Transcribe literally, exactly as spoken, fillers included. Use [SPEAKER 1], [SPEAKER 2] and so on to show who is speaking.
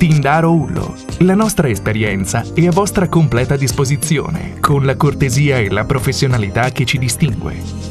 [SPEAKER 1] Tindaro Ullo. La nostra esperienza è a vostra completa disposizione, con la cortesia e la professionalità che ci distingue.